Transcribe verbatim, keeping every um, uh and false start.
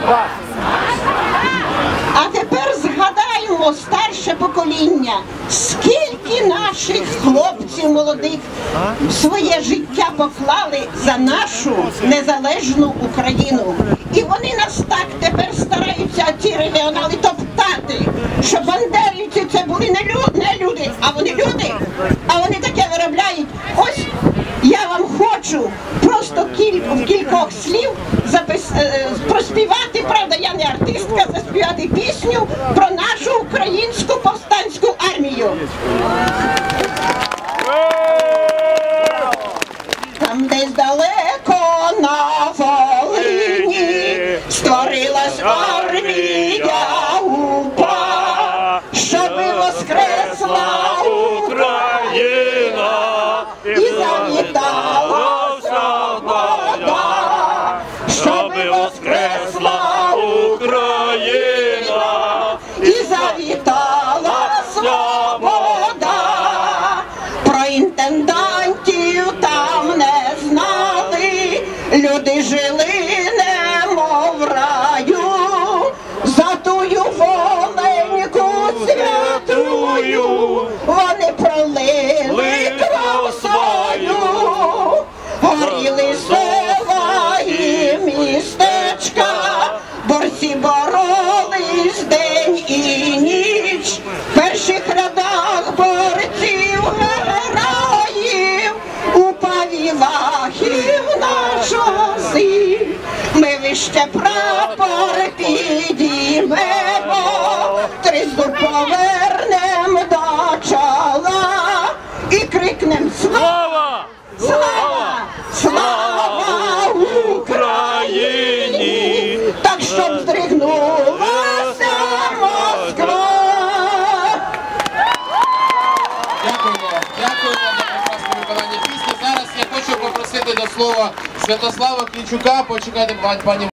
А тепер згадаємо старше покоління, скільки наших хлопців молодих своє життя поклали за нашу незалежну Україну. І вони нас так тепер стараються, ці регіонали, топтати, що бандерівці це були не люди, не люди, а вони люди, а вони таке виробляють. Ось я вам хочу просто кіль, в кількох слів запис, е, проспівати, правда, я не артистка, заспівати пісню про нашу українську повстанську армію. Там десь далеко на Волині створилась армія УПА, щоби воскресла Україна і завітала свобода, щоби воскресла Україна і завітала свобода. Про інтендантів там не знали, люди жили немов в раю, за тую воленьку святую вони пролили кров свою, горіли села і містечка, борці боролись день і ніч, в перших рядах борців героїв, у павілахів наш Василь. Ми вище прапор підіймемо, тризуб повернем до чола і крикнем слава, слава, слава Україні, так щоб здригнулася Москва. Дякуємо, дякуємо за прекрасне виконання пісні. Зараз я хочу попросити до слова Святослава Клічука. Почекайте, пані.